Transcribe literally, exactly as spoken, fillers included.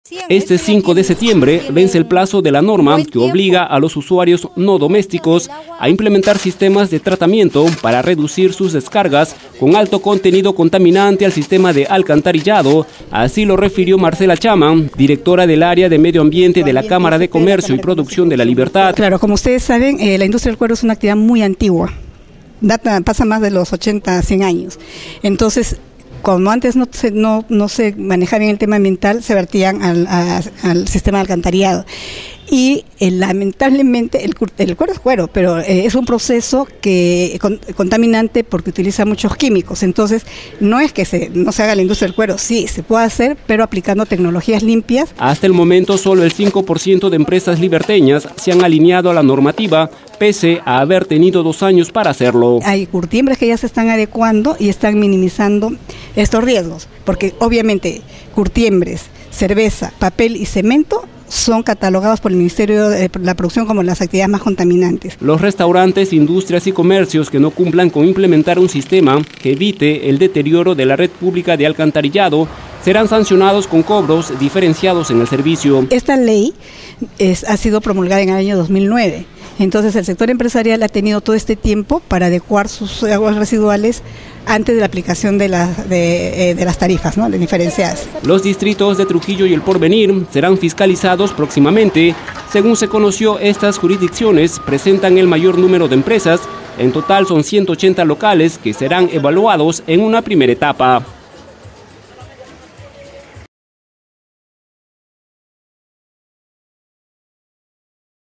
Este cinco de septiembre vence el plazo de la norma que obliga a los usuarios no domésticos a implementar sistemas de tratamiento para reducir sus descargas con alto contenido contaminante al sistema de alcantarillado. Así lo refirió Marcela Chama, directora del área de medio ambiente de la Cámara de Comercio y Producción de La Libertad. Claro, como ustedes saben, eh, la industria del cuero es una actividad muy antigua, data, pasa más de los ochenta, cien años. Entonces, como antes no se, no, no se manejaba bien el tema ambiental, se vertían al, a, al sistema de alcantarillado. Y eh, lamentablemente el, el cuero es cuero, pero eh, es un proceso que con, contaminante porque utiliza muchos químicos. Entonces, no es que se, no se haga la industria del cuero, sí, se puede hacer, pero aplicando tecnologías limpias. Hasta el momento, solo el cinco por ciento de empresas liberteñas se han alineado a la normativa, pese a haber tenido dos años para hacerlo. Hay curtiembres que ya se están adecuando y están minimizando estos riesgos, porque obviamente curtiembres, cerveza, papel y cemento son catalogados por el Ministerio de la Producción como las actividades más contaminantes. Los restaurantes, industrias y comercios que no cumplan con implementar un sistema que evite el deterioro de la red pública de alcantarillado serán sancionados con cobros diferenciados en el servicio. Esta ley es, ha sido promulgada en el año dos mil nueve. Entonces el sector empresarial ha tenido todo este tiempo para adecuar sus aguas residuales antes de la aplicación de, la, de, eh, de las tarifas, ¿no?, de diferenciadas. Los distritos de Trujillo y El Porvenir serán fiscalizados próximamente. Según se conoció, estas jurisdicciones presentan el mayor número de empresas. En total son ciento ochenta locales que serán evaluados en una primera etapa.